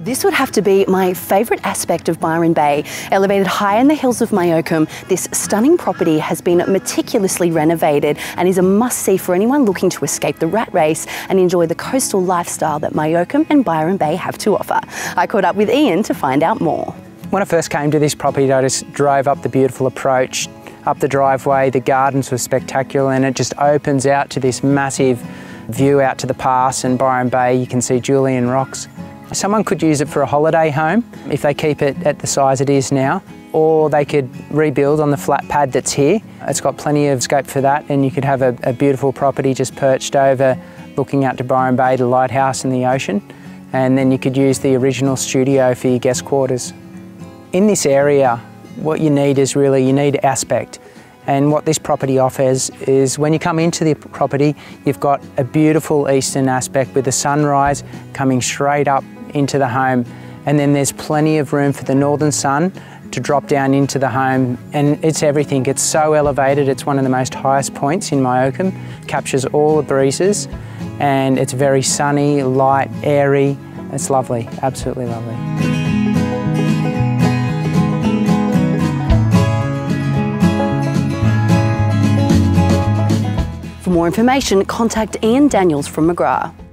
This would have to be my favourite aspect of Byron Bay. Elevated high in the hills of Myocombe, this stunning property has been meticulously renovated and is a must-see for anyone looking to escape the rat race and enjoy the coastal lifestyle that Myocombe and Byron Bay have to offer. I caught up with Ian to find out more. When I first came to this property, I just drove up the beautiful approach, up the driveway. The gardens were spectacular and it just opens out to this massive view out to the pass and Byron Bay. You can see Julian Rocks. Someone could use it for a holiday home if they keep it at the size it is now, or they could rebuild on the flat pad that's here. It's got plenty of scope for that, and you could have a beautiful property just perched over, looking out to Byron Bay, the lighthouse and the ocean, and then you could use the original studio for your guest quarters. In this area, what you need is really, you need aspect. And what this property offers is when you come into the property, you've got a beautiful eastern aspect with the sunrise coming straight up into the home. And then there's plenty of room for the northern sun to drop down into the home. And it's everything. It's so elevated. It's one of the most highest points in Myocombe. Captures all the breezes and it's very sunny, light, airy. It's lovely, absolutely lovely. For more information, contact Ian Daniels from McGrath.